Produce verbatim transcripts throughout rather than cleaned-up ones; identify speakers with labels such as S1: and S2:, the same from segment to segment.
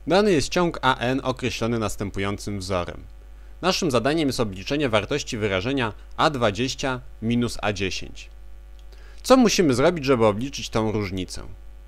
S1: Dany jest ciąg A N określony następującym wzorem. Naszym zadaniem jest obliczenie wartości wyrażenia A dwadzieścia minus A dziesięć. Co musimy zrobić, żeby obliczyć tą różnicę?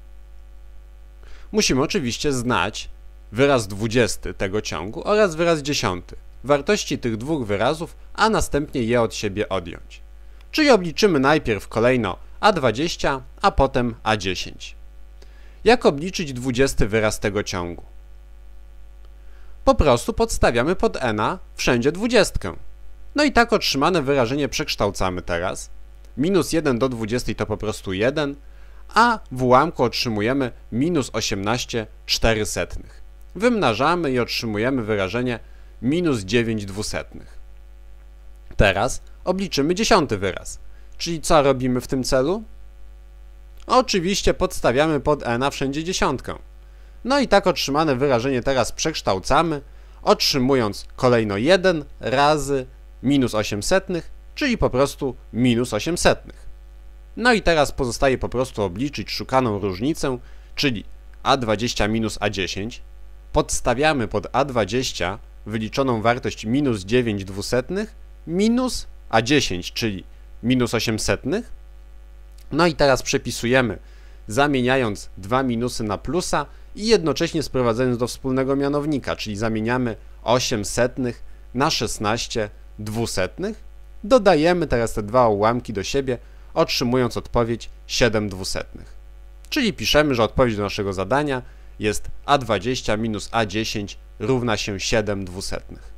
S1: Musimy oczywiście znać wyraz dwudziesty tego ciągu oraz wyraz dziesiąty, wartości tych dwóch wyrazów, a następnie je od siebie odjąć. Czyli obliczymy najpierw kolejno A dwadzieścia, a potem A dziesięć. Jak obliczyć dwudziesty wyraz tego ciągu? Po prostu podstawiamy pod n wszędzie dwudziestkę. No i tak otrzymane wyrażenie przekształcamy teraz. Minus jeden do dwudziestej to po prostu jeden, a w ułamku otrzymujemy minus osiemnaście cztery setnych. Wymnażamy i otrzymujemy wyrażenie minus dziewięć dwusetnych. Teraz obliczymy dziesiąty wyraz. Czyli co robimy w tym celu? Oczywiście podstawiamy pod n wszędzie dziesiątkę. No i tak otrzymane wyrażenie teraz przekształcamy, otrzymując kolejno jeden razy minus osiem setnych, czyli po prostu minus osiem setnych. No i teraz pozostaje po prostu obliczyć szukaną różnicę, czyli A dwadzieścia minus A dziesięć. Podstawiamy pod A dwadzieścia wyliczoną wartość minus dziewięć dwusetnych minus A dziesięć, czyli minus osiem setnych. No i teraz przepisujemy, zamieniając dwa minusy na plusa i jednocześnie sprowadzając do wspólnego mianownika, czyli zamieniamy osiem setnych na szesnaście dwusetnych. Dodajemy teraz te dwa ułamki do siebie, otrzymując odpowiedź siedem dwusetnych. Czyli piszemy, że odpowiedź do naszego zadania jest A dwadzieścia minus A dziesięć równa się siedem dwusetnych.